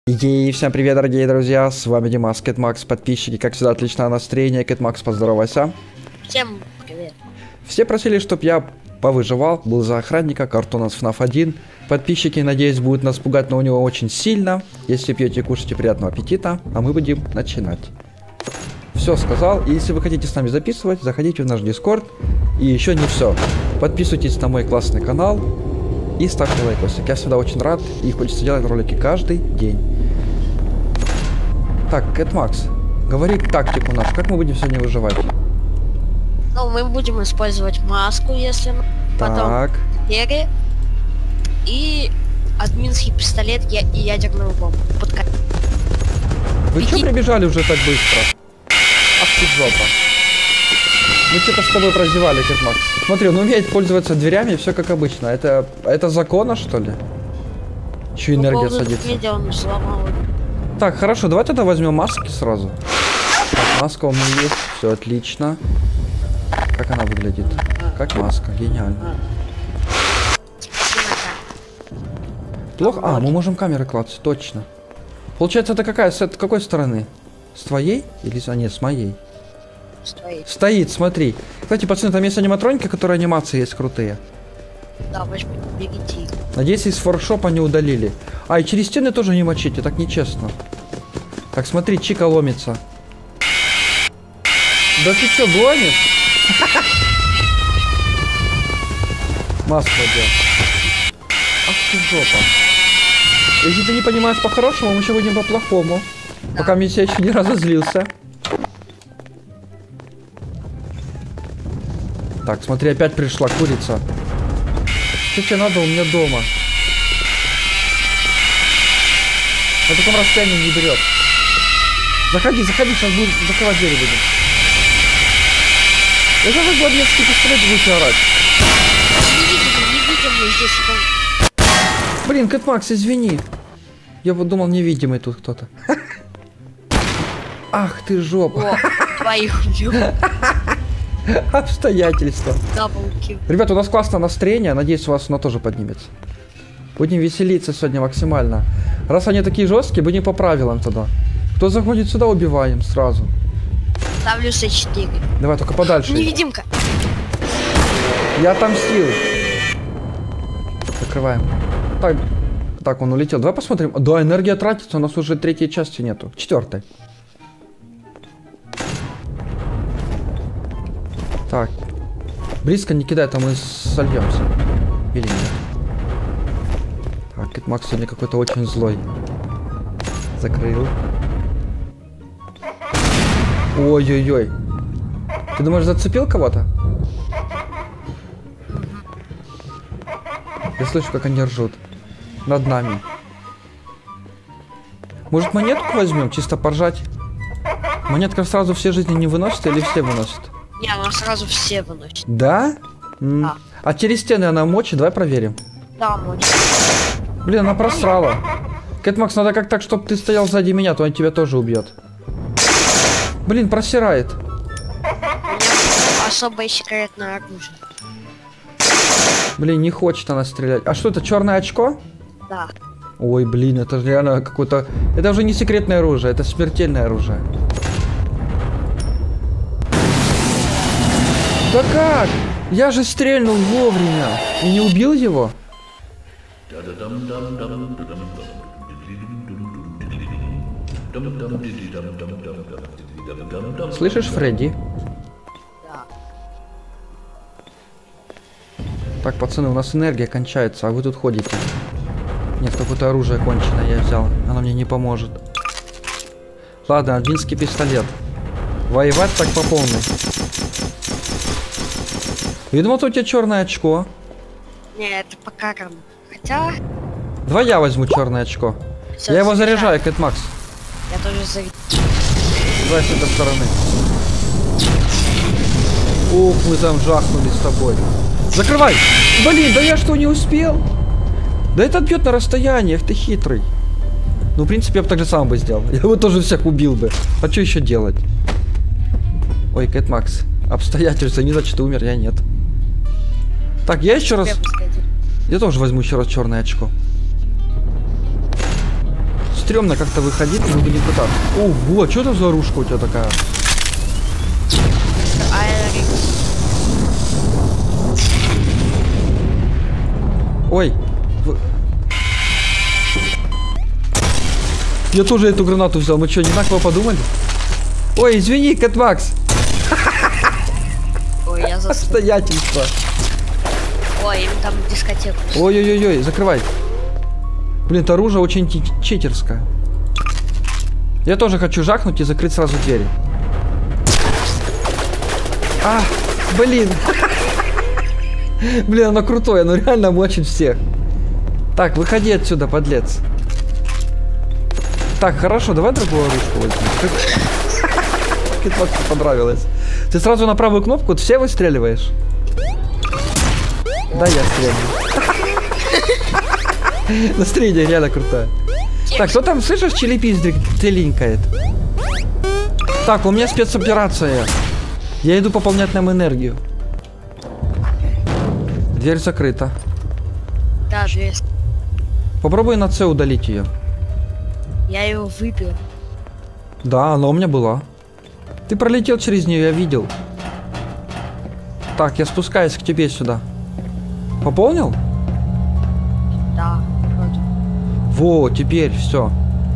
И всем привет, дорогие друзья, с вами Димас, Кэтмакс, подписчики, как всегда, отличное настроение. Кэтмакс, поздоровайся. Всем привет. Все просили, чтоб я повыживал, был за охранника, карта у нас FNAF 1. Подписчики, надеюсь, будут нас пугать, но у него очень сильно. Если пьете, кушайте, приятного аппетита, а мы будем начинать. Все сказал, и если вы хотите с нами записывать, заходите в наш Discord. И еще не все. Подписывайтесь на мой классный канал и ставьте лайкосик. Я всегда очень рад и хочется делать ролики каждый день. Так, Кэтмакс, говори тактику нашу, как мы будем сегодня выживать? Ну, мы будем использовать маску, если потом перья и админский пистолет и ядерную бомбу. Вы что прибежали уже так быстро? Ах ты жопа. Мы что-то с тобой прозевали, Кэтмакс. Смотри, он умеет пользоваться дверями, все как обычно. Это законно, что ли? Еще энергия садится. Он сломал. Так, хорошо, давай тогда возьмем маски сразу. Так, маска у меня есть, все отлично. Как она выглядит? Как маска, гениально. Плохо? А, мы можем камеры клацать, точно. Получается, это какая? С какой стороны? С твоей? Или нет, с моей? Стоит, смотри. Кстати, пацаны, там есть аниматроники, которые анимации есть крутые. Да, возьми, бегите. Надеюсь, из форшопа не удалили. А, и через стены тоже не мочите, так нечестно. Так, смотри, Чика ломится. Да ты что, гонишь? Маску одел. Ах ты жопа. Если ты не понимаешь по-хорошему, мы еще будем по-плохому. Да. Пока я еще не разозлился. Так, смотри, опять пришла курица. Что тебе надо у меня дома? На таком расстоянии не берет. Заходи, сейчас будет закрывать двери будем. Я же могу админский пистолет будете орать. Невидимый здесь. Блин, Кэтмакс, извини. Я вот думал, невидимый тут кто-то. Ах ты жопа. О, твоих убил. Обстоятельства. Ребят, у нас классное настроение. Надеюсь, у вас оно тоже поднимется. Будем веселиться сегодня максимально. Раз они такие жесткие, будем по правилам тогда. Кто заходит сюда, убиваем сразу. Ставлю C4. Давай, только подальше. Невидимка. Я отомстил. Закрываем. Так, он улетел. Давай посмотрим. Да, энергия тратится. У нас уже третьей части нету. Четвертой. Так. Близко не кидай, там мы сольемся. Или нет? Так, Кэтмакс сегодня какой-то очень злой. Закрыл. Ой-ой-ой. Ты думаешь, зацепил кого-то? Я слышу, как они ржут. Над нами. Может, монетку возьмем, чисто поржать? Монетка сразу все жизни не выносит или все выносит? Не, она сразу все выносит. Да? Да. А через стены она мочит? Давай проверим. Да, мочит. Блин, она просрала. Кэтмакс, надо как так, чтобы ты стоял сзади меня, то он тебя тоже убьет. Блин, просирает. У меня особое секретное оружие. Блин, не хочет она стрелять. А что это, черное очко? Да. Ой, блин, это же реально какое-то... Это уже не секретное оружие, это смертельное оружие. Да как? Я же стрельнул вовремя. И не убил его? Слышишь, Фредди? Да. Так, пацаны, у нас энергия кончается, а вы тут ходите. Нет, какое-то оружие конченое я взял. Оно мне не поможет. Ладно, админский пистолет. Воевать так по полной. Я думал, у тебя черное очко. Не, это по карам. Хотя... Давай я возьму черное очко. Всё, я его заряжаю, Кэтмакс. Я тоже заряжаю. Давай с этой стороны. Ух, мы там жахнули с тобой. Закрывай! Блин, да я что, не успел? Да этот бьет на расстояниях, ты хитрый. Ну, в принципе, я бы так же сам бы сделал. Я бы тоже всех убил бы. А что еще делать? Ой, Кэтмакс. Обстоятельства, не значит, ты умер, я нет. Так, я еще раз... Я тоже возьму еще раз черное очко. Стремно как-то выходить, мы будем пытаться. Ого, что это за оружка у тебя такая? Аэрикс. Ой. Я тоже эту гранату взял. Мы что, не так вы подумали? Ой, извини, Кэтмакс. Ой, я засну. Обстоятельства. Ой, им там дискотеку. Ой-ой-ой, закрывай. Блин, это оружие очень читерское. Я тоже хочу жахнуть и закрыть сразу двери. А, блин. Блин, оно крутое, оно реально мочит всех. Так, выходи отсюда, подлец. Так, хорошо, давай другую оружку возьмем. Как это понравилось. Ты сразу на правую кнопку все выстреливаешь? Да, я стреляю. Настроение реально крутое. Так, кто там, слышишь, челепиздрик теленькает? Так, у меня спецоперация. Я иду пополнять нам энергию. Дверь закрыта. Да, дверь. Попробуй на С удалить ее. Я его выпил. Да, она у меня была. Ты пролетел через нее, я видел. Так, я спускаюсь к тебе сюда. Пополнил? Да, вроде. Во, теперь все.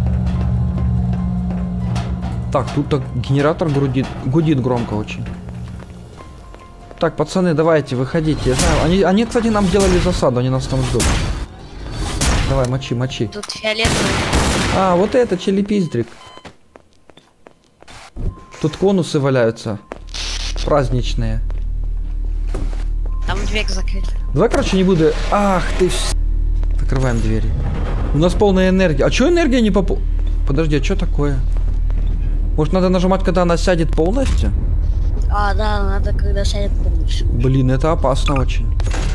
Так, тут так генератор гудит громко очень. Так, пацаны, давайте, выходите. Я знаю, они, кстати, нам делали засаду, они нас там ждут. Давай, мочи, мочи. Тут фиолетовый. А, вот это, челепиздрик. Тут конусы валяются. Праздничные. Там дверь закрыта. Давай, короче, не буду... Ах ты... Закрываем двери. У нас полная энергия. А чё энергия не попу... Подожди, а что такое? Может, надо нажимать, когда она сядет полностью? А, да, надо, когда сядет полностью. Блин, это опасно очень.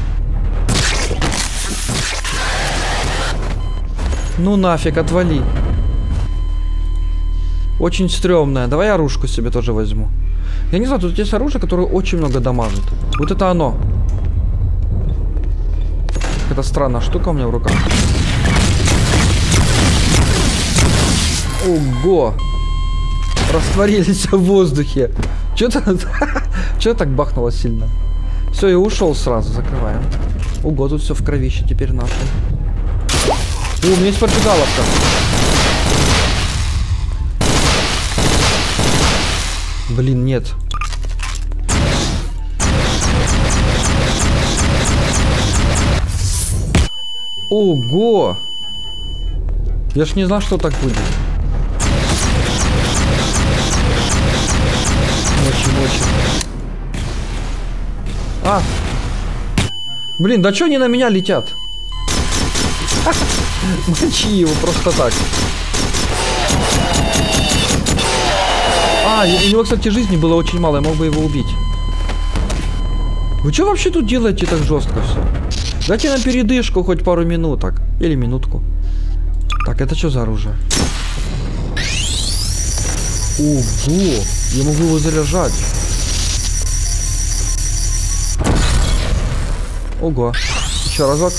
Ну нафиг, отвали. Очень стрёмная. Давай я оружку себе тоже возьму. Я не знаю, тут есть оружие, которое очень много дамажит. Вот это оно. Это странная штука у меня в руках. Ого! Растворились в воздухе. Чё так бахнуло сильно? Все, я ушел сразу, закрываем. Ого, тут все в кровище теперь наше. О, у меня есть поджигаловка. Блин, нет. Ого! Я ж не знал, что так будет. Очень. А! Блин, да чё они на меня летят? Мочи его просто так. А, у него, кстати, жизни было очень мало, я мог бы его убить. Вы что вообще тут делаете так жестко все? Дайте нам передышку хоть пару минуток. Или минутку. Так, это что за оружие? Ого! Я могу его заряжать. Ого. Еще разок.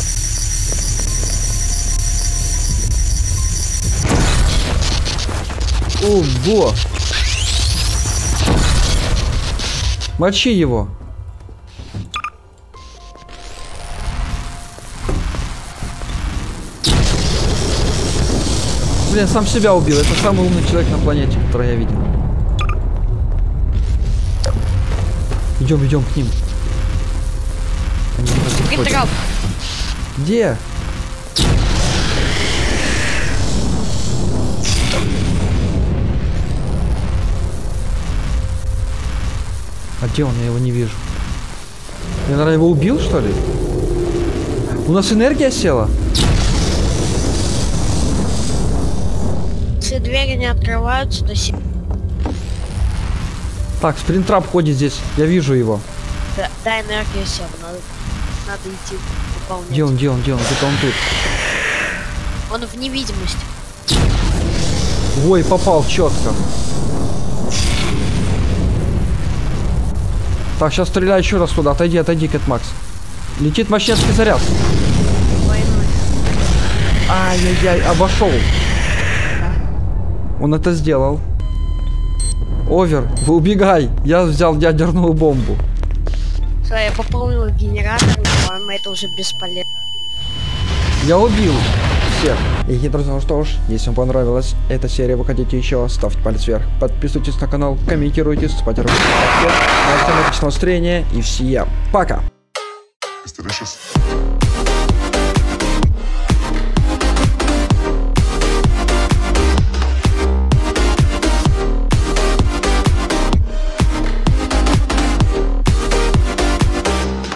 Ого! Мочи его. Блин, сам себя убил. Это самый умный человек на планете, который я видел. Идем к ним. Где? А где он? Я его не вижу. Я, наверное, его убил, что ли? У нас энергия села? Все двери не открываются до сих пор. Так, спринтрап ходит здесь. Я вижу его. Да, энергия села. Надо идти выполнять. Где он? Где-то он тут. Он в невидимости. Ой, попал четко. Так, сейчас стреляю еще раз туда. Отойди, Кэтмакс. Летит мощнецкий заряд. Двойной. Ай-яй-яй, обошел. Он это сделал. Овер, убегай! Я взял ядерную бомбу. Все, я пополнил генератор, по-моему, это уже бесполезно. Я убил всех. И, друзья, ну что ж, если вам понравилась эта серия, вы хотите еще, ставьте палец вверх, подписывайтесь на канал, комментируйте, ставьте лайк. Всем отличного настроения и всем пока! It's delicious.